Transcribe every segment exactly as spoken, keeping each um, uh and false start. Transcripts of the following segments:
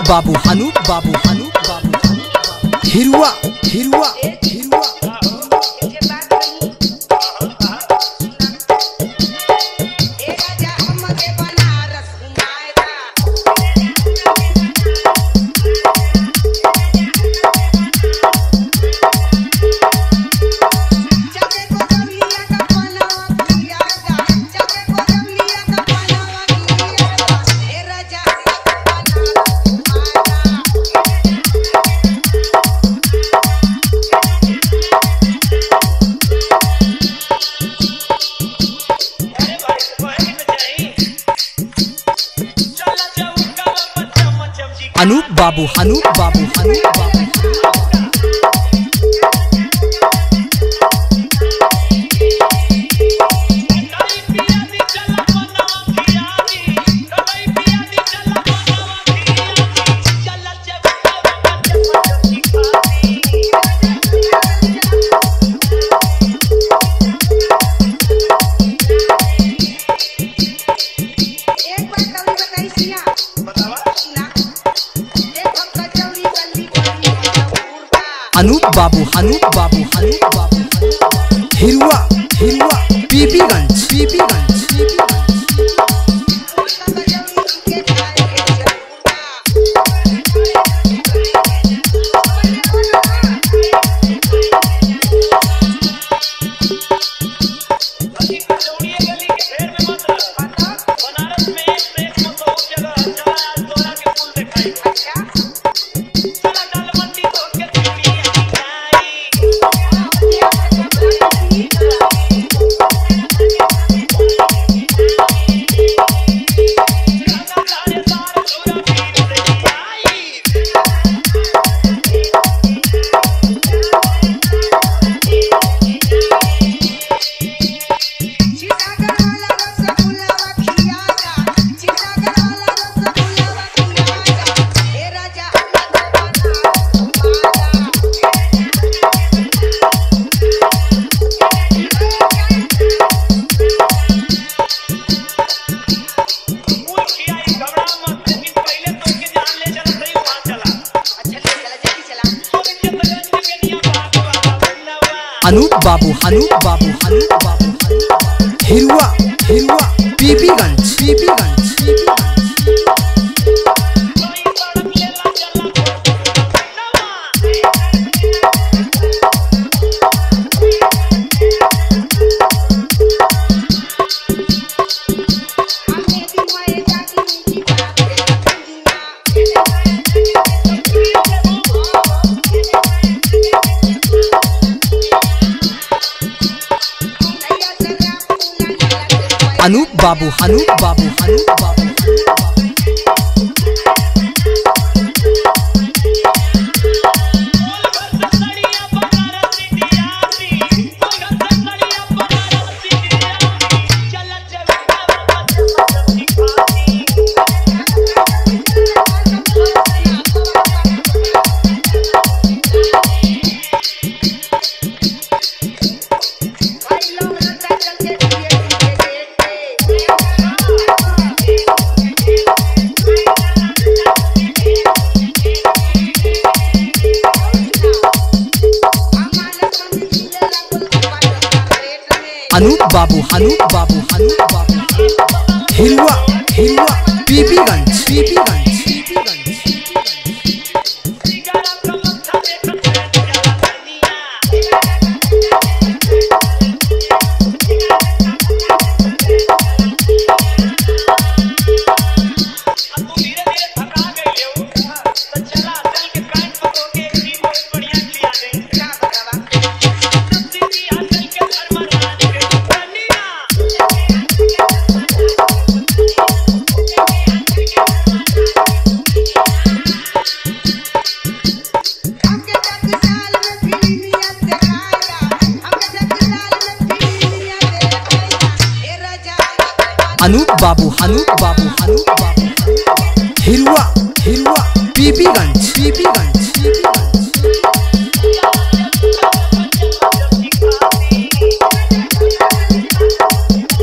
बाबू अनूप बाबू अनूप बाबू हिरुआ हिरुआ हिरुआ अनूप बाबू अनूप बाबू अनूप बाबू अनूप बाबू अनूप बाबू अनूप बाबू हिरुआ हिरुआ पीपीगंज पीपीगंज अनूप बाबू अनूप बाबू अनूप बाबू हिरुआ हिरुआ पीपीगंज पीपीगंज अनूप बाबू अनूप बाबू अनूप बाबू अनूप बाबू अनूप बाबू अनूप बाबू हिरुआ हिरुआ पीपीगंज पीपीगंज अनूप बाबू अनूप बाबू अनूप बाबू हिरुआ हिरुआ पीपीगंज पीपीगंज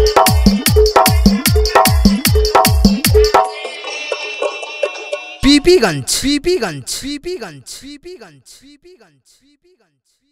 पीपीगंज बीबीगंज बीबीगंज बीबीगंज बीबीगंज बीबीगंज बीबीगंज